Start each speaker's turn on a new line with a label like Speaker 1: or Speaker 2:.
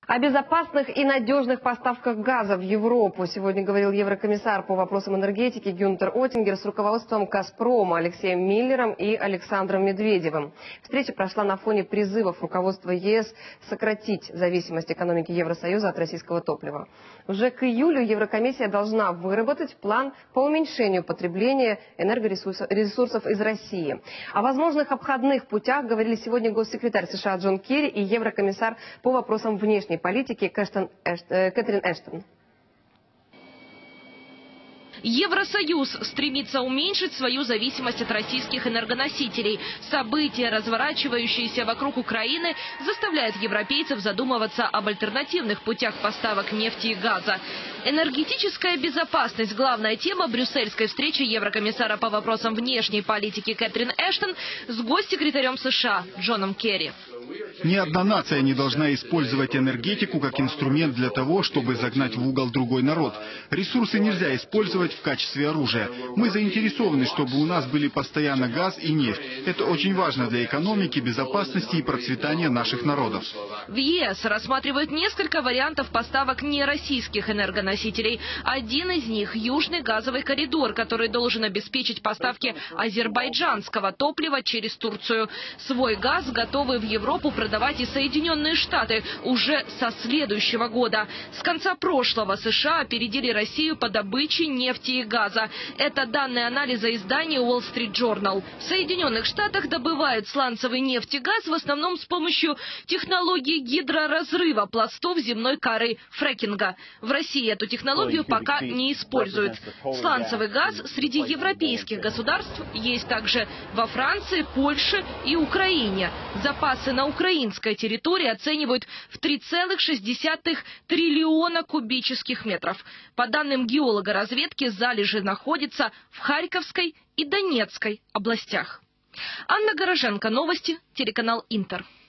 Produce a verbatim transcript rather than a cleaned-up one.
Speaker 1: О безопасных и надежных поставках газа в Европу сегодня говорил еврокомиссар по вопросам энергетики Гюнтер Оттингер с руководством «Газпрома» Алексеем Миллером и Александром Медведевым. Встреча прошла на фоне призывов руководства ЕС сократить зависимость экономики Евросоюза от российского топлива. Уже к июлю Еврокомиссия должна выработать план по уменьшению потребления энергоресурсов из России. О возможных обходных путях говорили сегодня госсекретарь США Джон Керри и еврокомиссар по вопросам внешней политики Кэштон, Эш, э, Кэтрин Эштон.
Speaker 2: Евросоюз стремится уменьшить свою зависимость от российских энергоносителей. События, разворачивающиеся вокруг Украины, заставляют европейцев задумываться об альтернативных путях поставок нефти и газа. Энергетическая безопасность – главная тема брюссельской встречи еврокомиссара по вопросам внешней политики Кэтрин Эштон с госсекретарем США Джоном Керри.
Speaker 3: Ни одна нация не должна использовать энергетику как инструмент для того, чтобы загнать в угол другой народ. Ресурсы нельзя использовать в качестве оружия. Мы заинтересованы, чтобы у нас были постоянно газ и нефть. Это очень важно для экономики, безопасности и процветания наших народов.
Speaker 2: В ЕС рассматривают несколько вариантов поставок нероссийских энергоносителей. Один из них – Южный газовый коридор, который должен обеспечить поставки азербайджанского топлива через Турцию. Свой газ готовы в Европу продавать и Соединенные Штаты уже со следующего года. С конца прошлого США опередили Россию по добыче нефти и газа. Это данные анализа издания Wall Street Journal. В Соединенных Штатах добывают сланцевый нефть и газ в основном с помощью технологии гидроразрыва пластов земной коры – фрекинга. В России эту технологию пока не используют. Сланцевый газ среди европейских государств есть также во Франции, Польше и Украине. Запасы на украинской территории оценивают в три целых шесть десятых триллиона кубических метров. По данным геологоразведки, залежи находятся в Харьковской и Донецкой областях. Анна Гороженко, новости, телеканал Интер.